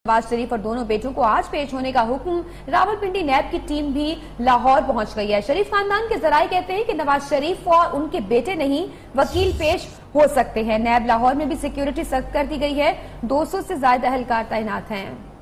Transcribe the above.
नवाज शरीफ और दोनों बेटों को आज पेश होने का हुक्म। रावलपिंडी नैब की टीम भी लाहौर पहुंच गई है। शरीफ खानदान के जराये कहते हैं कि नवाज शरीफ और उनके बेटे नहीं वकील पेश हो सकते हैं। नैब लाहौर में भी सिक्योरिटी सख्त कर दी गई है। 200 से ज्यादा एहलकार तैनात हैं।